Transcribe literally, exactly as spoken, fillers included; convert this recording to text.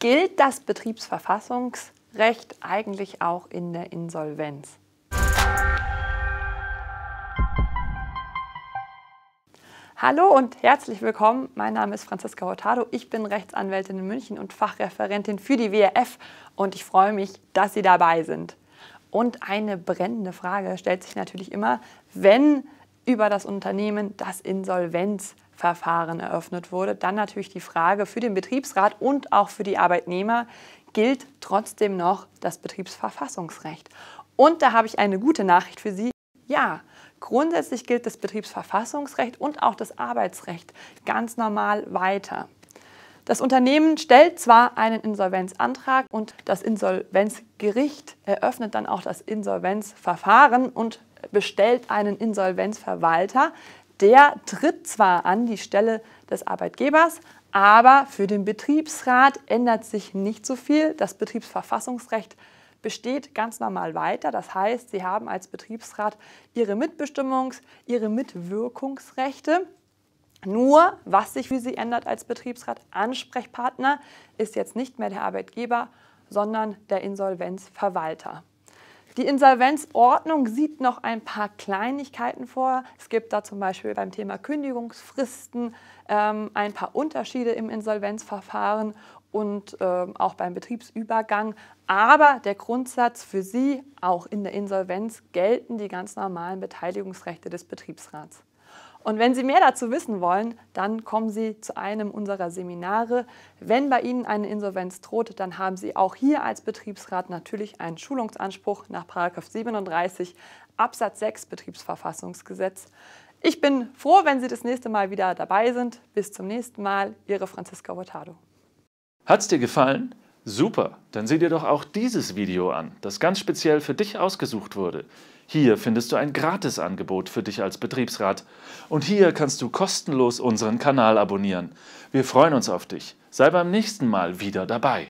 Gilt das Betriebsverfassungsrecht eigentlich auch in der Insolvenz? Hallo und herzlich willkommen. Mein Name ist Franziska Hurtado. Ich bin Rechtsanwältin in München und Fachreferentin für die W R F und ich freue mich, dass Sie dabei sind. Und eine brennende Frage stellt sich natürlich immer, wenn über das Unternehmen das Insolvenzverfahren eröffnet wurde, dann natürlich die Frage für den Betriebsrat und auch für die Arbeitnehmer, gilt trotzdem noch das Betriebsverfassungsrecht? Und da habe ich eine gute Nachricht für Sie. Ja, grundsätzlich gilt das Betriebsverfassungsrecht und auch das Arbeitsrecht ganz normal weiter. Das Unternehmen stellt zwar einen Insolvenzantrag und das Insolvenzgericht eröffnet dann auch das Insolvenzverfahren und bestellt einen Insolvenzverwalter. Der tritt zwar an die Stelle des Arbeitgebers, aber für den Betriebsrat ändert sich nicht so viel. Das Betriebsverfassungsrecht besteht ganz normal weiter. Das heißt, Sie haben als Betriebsrat Ihre Mitbestimmungs-, Ihre Mitwirkungsrechte. Nur, was sich für Sie ändert als Betriebsrat, Ansprechpartner ist jetzt nicht mehr der Arbeitgeber, sondern der Insolvenzverwalter. Die Insolvenzordnung sieht noch ein paar Kleinigkeiten vor. Es gibt da zum Beispiel beim Thema Kündigungsfristen ähm, ein paar Unterschiede im Insolvenzverfahren und ähm, auch beim Betriebsübergang. Aber der Grundsatz für Sie, auch in der Insolvenz, gelten die ganz normalen Beteiligungsrechte des Betriebsrats. Und wenn Sie mehr dazu wissen wollen, dann kommen Sie zu einem unserer Seminare. Wenn bei Ihnen eine Insolvenz droht, dann haben Sie auch hier als Betriebsrat natürlich einen Schulungsanspruch nach Paragraph siebenunddreißig Absatz sechs Betriebsverfassungsgesetz. Ich bin froh, wenn Sie das nächste Mal wieder dabei sind. Bis zum nächsten Mal, Ihre Franziska Hurtado. Hat's dir gefallen? Super, dann sieh dir doch auch dieses Video an, das ganz speziell für dich ausgesucht wurde. Hier findest du ein Gratisangebot für dich als Betriebsrat. Und hier kannst du kostenlos unseren Kanal abonnieren. Wir freuen uns auf dich. Sei beim nächsten Mal wieder dabei.